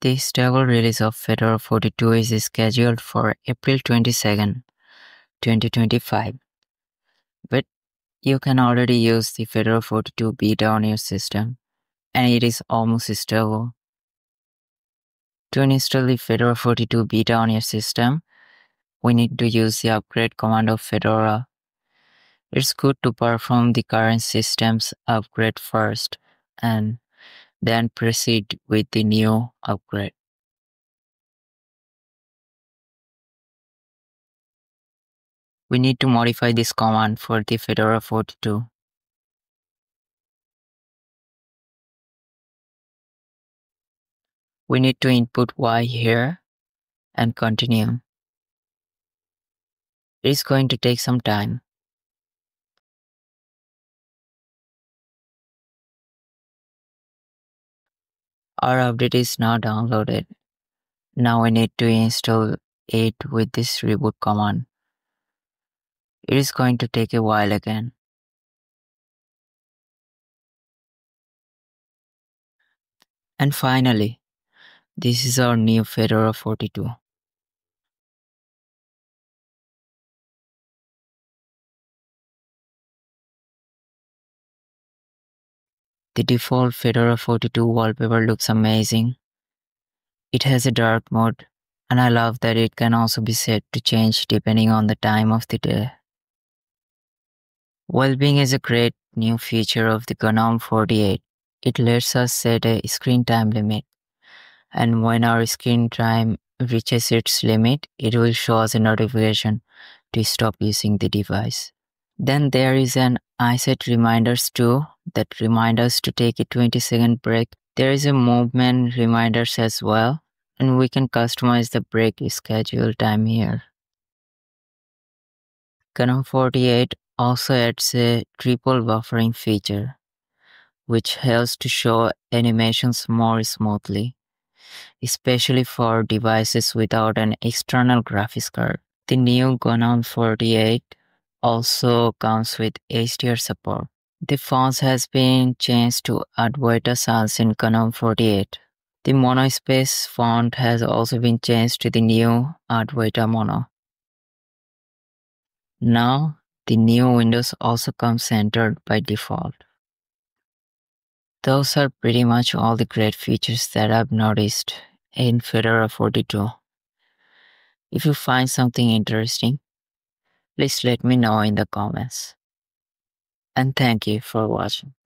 The stable release of Fedora 42 is scheduled for April 22nd, 2025. But you can already use the Fedora 42 beta on your system, and it is almost stable. To install the Fedora 42 beta on your system, we need to use the upgrade command of Fedora. It's good to perform the current system's upgrade first, and then proceed with the new upgrade. We need to modify this command for the Fedora 42. We need to input Y here and continue. It is going to take some time. Our update is now downloaded. Now we need to install it with this reboot command. It is going to take a while again. And finally, this is our new Fedora 42. The default Fedora 42 wallpaper looks amazing. It has a dark mode, and I love that it can also be set to change depending on the time of the day. Wellbeing is a great new feature of the GNOME 48. It lets us set a screen time limit, and when our screen time reaches its limit, it will show us a notification to stop using the device. Then there is an iSet reminders too that remind us to take a 20-second break. There is a movement reminders as well, and we can customize the break schedule time here. GNOME 48 also adds a triple buffering feature, which helps to show animations more smoothly, especially for devices without an external graphics card. The new GNOME 48 also comes with HDR support. The fonts has been changed to Adwaita sans in GNOME 48. The monospace font has also been changed to the new Adwaita mono. Now, the new windows also come centered by default. Those are pretty much all the great features that I've noticed in Fedora 42. If you find something interesting, please let me know in the comments. And thank you for watching.